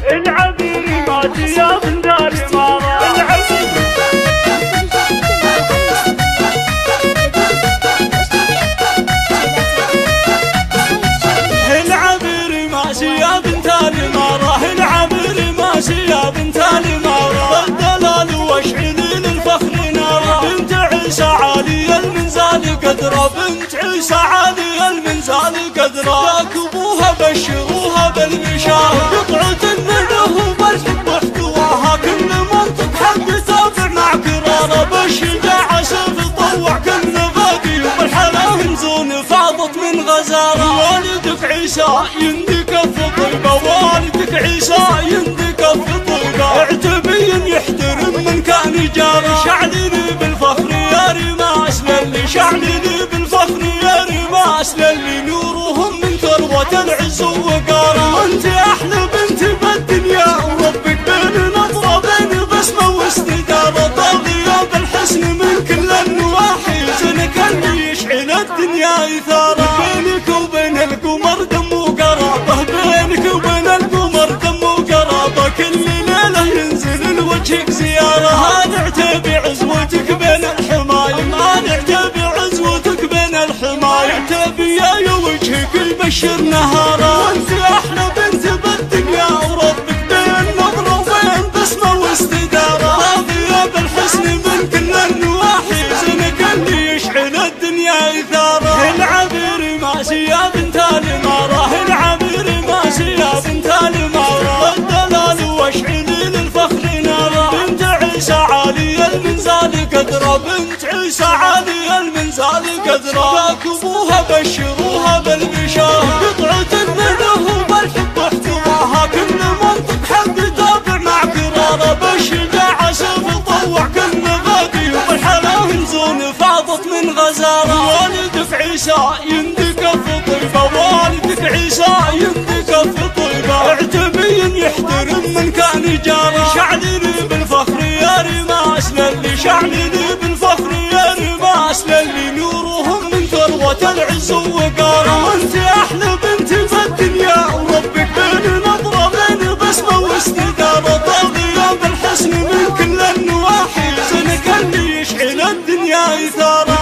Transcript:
العبير ماشي يا بنت الإمارة. العبير ماشي يا بنت الإمارة، العبير ماشي يا بنت الإمارة، الدلال واشعلي للفخر نارة، بنت عيسى عالي المنزال قدرة، بنت عيسى عالي المنزال قدرة، راكبوها بشروها بالبشارة، قطعة منه بالحب واحتواها، كل منطق حق تابع مع قرارة، بالشجاعة سيف طوع كل غادي، وبالحلا هنزون فاضت من غزارة، والدك عيسى يندك في طيبة، والدك عيسى يندك في طيبة، اعتبي يحترم من كان جاره، شعلني بالفخر يا رماس للي، شعلني بالفخر يا رماس للي، نورهم من ثروة العز وقاره، انت احلى بنت بالدنيا وربك بين نظرة بين بسمة واستدارة، طاغية بالحسن من كل النواحي، زنك اللي يشعل الدنيا إثارة، بينك وبين القمر دم وقرابة، بينك وبين القمر دم وقرابة، كل ليلة ينزل لوجهك زيارة، ما نعتبي عزوتك بين الحماية، ما نعتبي عزوتك بين الحماية، اعتبي يا وجهك يبشر نهارة، وانت احلى بنت بالدنيا وربك بين نظرة وبين بسمة واستدارة، راضية بالحسن من كل النواحي، زنك اللي يشعل الدنيا إثارة، العبير ماشي يا بنت الإمارة، العبير ماشي يا بنت الإمارة، الدلال واشعلي للفخر نارة، بنت عيسى عالي المنزال قدرة، بنت عيسى عالي المنزال قدرة، راكبوها بشروها بالبشارة، قطعة منه بالحب احتواها، كل منطق حق تابع مع قرارة، بالشجاعة سيف طوع كل غادي، وبالحلا هنزون فاضت من غزارة، والدك عيسى يندك في طيبة، والدك عيسى يندك في طيبة، اعتبي يحترم من كان جاره، شعلني بالفخر يا رماس للي، شعلني بالفخر يا رماس للي، نورهم من ثروة العز وقاره، وانت احلى بنت بالدنيا وربك بين نظرة بين بسمة واستدارة، طاغية بالحسن من كل النواحي، زنك اللي يشعل الدنيا إثارة.